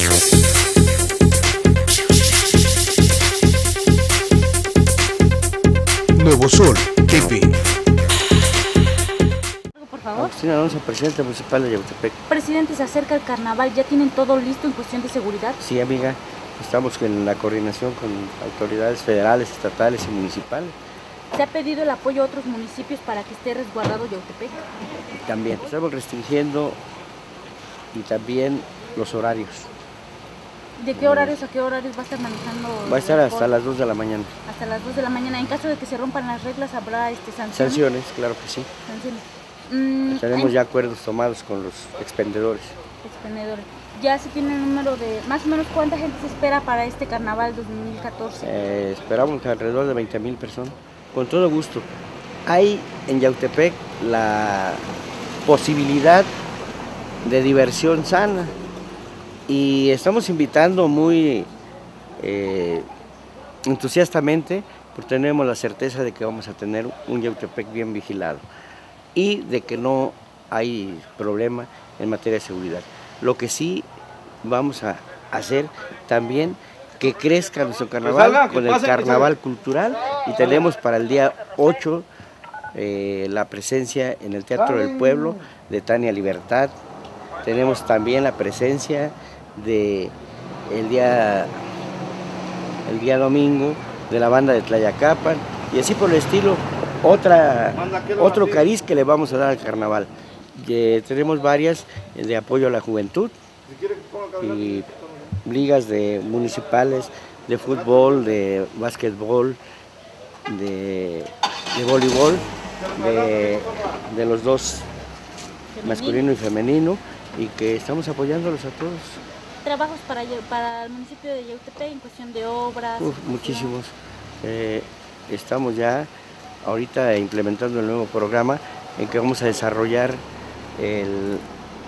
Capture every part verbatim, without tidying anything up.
Nuevo Sol T V. Por favor. Agustín Alonso, presidente municipal de Yautepec. Presidente, se acerca el carnaval, ¿ya tienen todo listo en cuestión de seguridad? Sí, amiga, estamos en la coordinación con autoridades federales, estatales y municipales. ¿Se ha pedido el apoyo a otros municipios para que esté resguardado Yautepec? También estamos restringiendo y también los horarios. ¿De qué horarios a qué horarios va a estar manejando? Va a estar hasta las dos de la mañana. Hasta las dos de la mañana. En caso de que se rompan las reglas, ¿habrá este, sanciones? Sanciones, claro que sí. Sanciones. Mm, Tenemos hay... ya acuerdos tomados con los expendedores. Expendedores. ¿Ya se tiene el número de, más o menos, cuánta gente se espera para este carnaval dos mil catorce? Eh, esperamos que alrededor de veinte mil personas. Con todo gusto. Hay en Yautepec la posibilidad de diversión sana y estamos invitando muy eh, entusiastamente, porque tenemos la certeza de que vamos a tener un Yautepec bien vigilado y de que no hay problema en materia de seguridad. Lo que sí vamos a hacer también que crezca nuestro carnaval con el carnaval cultural, y tenemos para el día ocho eh, la presencia en el Teatro del Pueblo de Tania Libertad. Tenemos también la presencia de el día, el día domingo de la banda de Tlayacapan, y así por el estilo, otra, otro cariz que le vamos a dar al carnaval. Eh, tenemos varias de apoyo a la juventud y ligas de municipales de fútbol, de básquetbol, de, de voleibol, de, de los dos, masculino y femenino, y que estamos apoyándolos a todos. ¿Trabajos para, para el municipio de Yautepec en cuestión de obras? Uf, muchísimos. Eh, estamos ya ahorita implementando el nuevo programa en que vamos a desarrollar el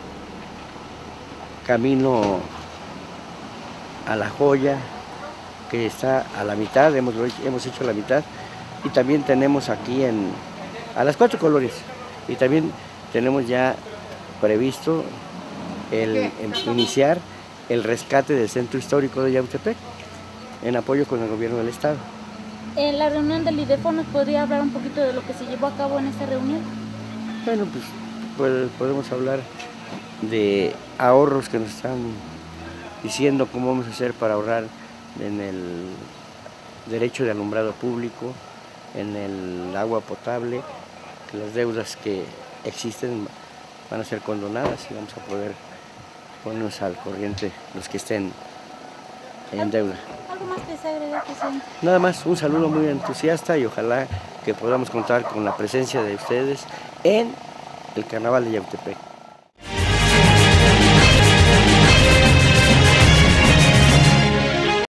camino a La Joya, que está a la mitad, hemos, hemos hecho la mitad, y también tenemos aquí en, a las Cuatro Colores, y también tenemos ya previsto el, el iniciar el rescate del centro histórico de Yautepec, en apoyo con el gobierno del estado. En la reunión del IDEFON, ¿nos podría hablar un poquito de lo que se llevó a cabo en esta reunión? Bueno, pues, pues podemos hablar de ahorros que nos están diciendo cómo vamos a hacer para ahorrar en el derecho de alumbrado público, en el agua potable, que las deudas que existen van a ser condonadas y vamos a poder ponernos al corriente los que estén en deuda. ¿Algo más que desea agregar, presidente? Nada más, un saludo muy entusiasta y ojalá que podamos contar con la presencia de ustedes en el Carnaval de Yautepec.